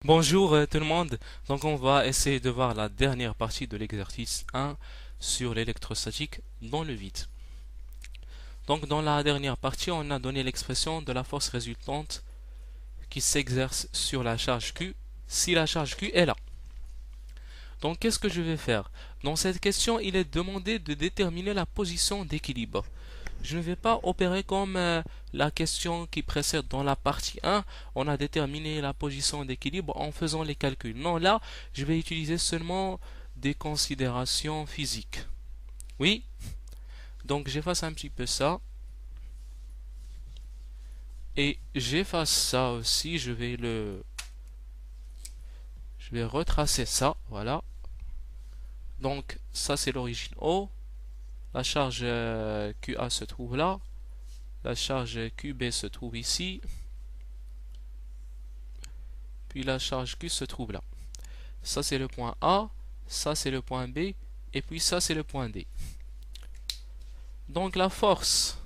Bonjour tout le monde. Donc on va essayer de voir la dernière partie de l'exercice 1 sur l'électrostatique dans le vide. Donc dans la dernière partie, on a donné l'expression de la force résultante qui s'exerce sur la charge Q si la charge Q est là. Donc qu'est-ce que je vais faire? Dans cette question, il est demandé de déterminer la position d'équilibre. Je ne vais pas opérer comme la question qui précède dans la partie 1. On a déterminé la position d'équilibre en faisant les calculs. Non, là, je vais utiliser seulement des considérations physiques. Oui? Donc j'efface un petit peu ça. Et j'efface ça aussi. Je vais retracer ça. Voilà. Donc ça c'est l'origine O. La charge QA se trouve là. La charge QB se trouve ici. Puis la charge Q se trouve là. Ça c'est le point A. Ça c'est le point B. Et puis ça c'est le point D. Donc la force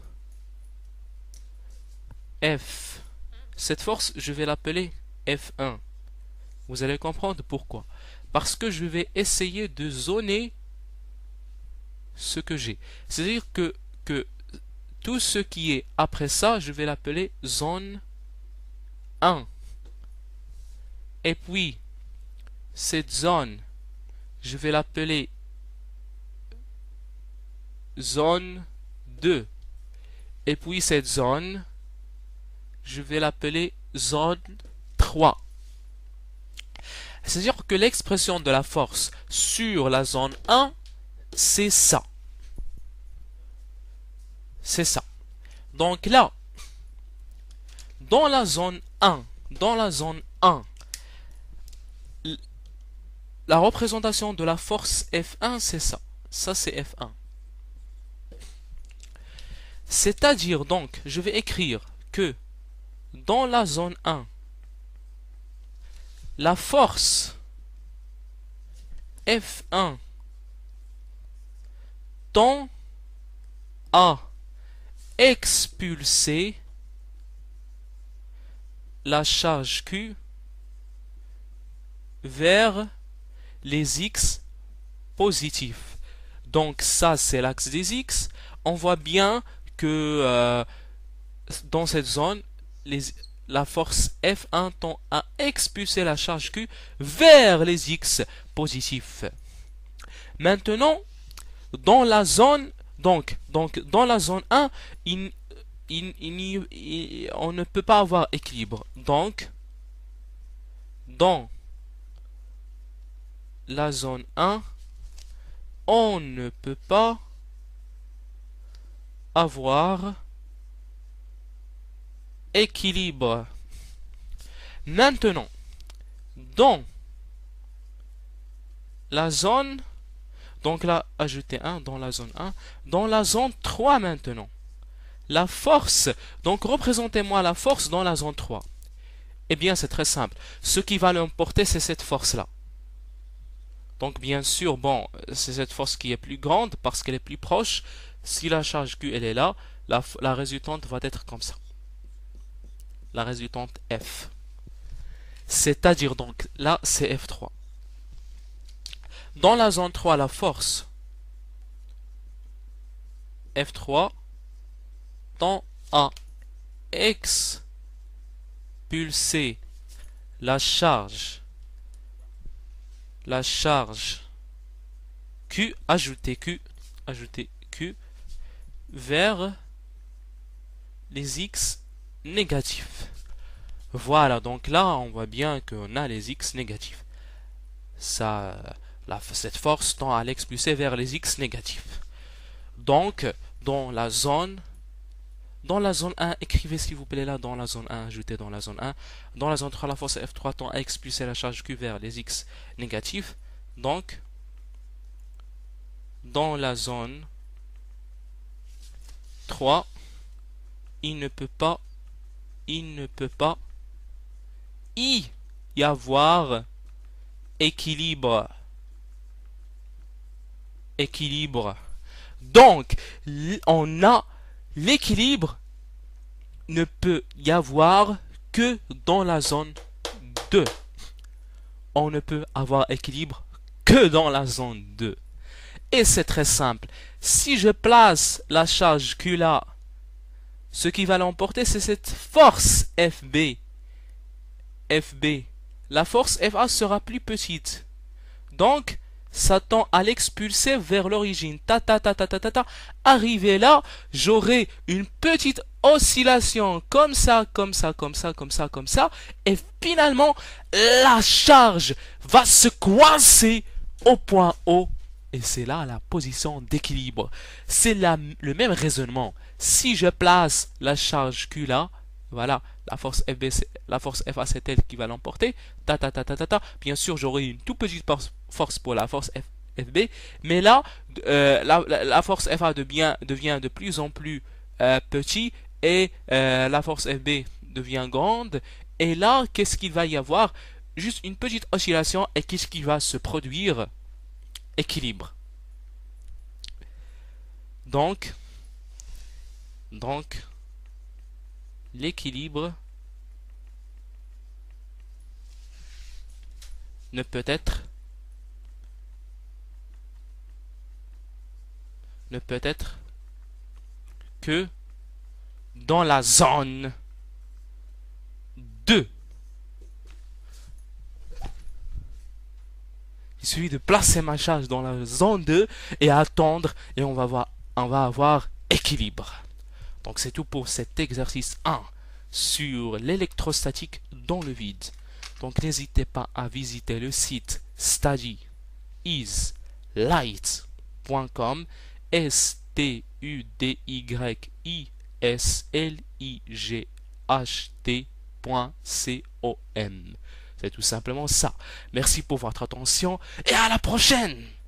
F. Cette force, je vais l'appeler F1. Vous allez comprendre pourquoi. Parce que je vais essayer de zoner ce que j'ai. C'est-à-dire que tout ce qui est après ça, je vais l'appeler zone 1. Et puis, cette zone, je vais l'appeler zone 2. Et puis cette zone, je vais l'appeler zone 3. C'est-à-dire que l'expression de la force sur la zone 1, c'est ça. C'est ça. Donc là, dans la zone 1, la représentation de la force F1, c'est ça. Ça, c'est F1. C'est-à-dire donc, je vais écrire que dans la zone 1, la force F1 tend à expulser la charge Q vers les X positifs. Donc ça, c'est l'axe des X. On voit bien que dans cette zone, la force F1 tend à expulser la charge Q vers les X positifs. Maintenant, dans la zone, donc dans la zone 1, on ne peut pas avoir équilibre. Donc, dans la zone 1, on ne peut pas avoir équilibre. Maintenant, dans la zone, donc là, ajouter 1 dans la zone 1, dans la zone 3 maintenant, la force, donc représentez-moi la force dans la zone 3. Eh bien, c'est très simple. Ce qui va l'emporter, c'est cette force-là. Donc, bien sûr, bon, c'est cette force qui est plus grande parce qu'elle est plus proche. Si la charge Q, elle est là, la résultante va être comme ça. La résultante F. C'est-à-dire, donc, là, c'est F3. Dans la zone 3, la force F3 tend à expulser la charge Q, ajouter Q vers les X négatifs. Voilà, donc là, on voit bien qu'on a les X négatifs. Cette force tend à l'expulser vers les X négatifs. Donc, dans la zone 1, écrivez s'il vous plaît là, dans la zone 1, ajoutez dans la zone 1. Dans la zone 3, la force F3 tend à expulser la charge Q vers les X négatifs. Donc, dans la zone 3, il ne peut pas y avoir équilibre. Donc, on a l'équilibre ne peut y avoir que dans la zone 2. on ne peut avoir équilibre que dans la zone 2. Et c'est très simple. Si je place la charge Q là, ce qui va l'emporter, c'est cette force FB. La force FA sera plus petite. Donc, ça tend à l'expulser vers l'origine. Arrivé là, j'aurai une petite oscillation comme ça. Et finalement, la charge va se coincer au point O. Et c'est là la position d'équilibre. C'est le même raisonnement. Si je place la charge Q là, voilà, la force FA c'est elle qui va l'emporter. Bien sûr, j'aurai une toute petite force pour la force FB. Mais là, la force FA devient de plus en plus petit et la force FB devient grande. Et là, qu'est-ce qu'il va y avoir? Juste une petite oscillation et qu'est-ce qui va se produire? Équilibre. Donc l'équilibre ne peut être que dans la zone 2. Il suffit de placer ma charge dans la zone 2 et attendre et on va avoir équilibre. Donc c'est tout pour cet exercice 1 sur l'électrostatique dans le vide. Donc n'hésitez pas à visiter le site studyislight.com, studyislight.com. C'est tout simplement ça. Merci pour votre attention et à la prochaine!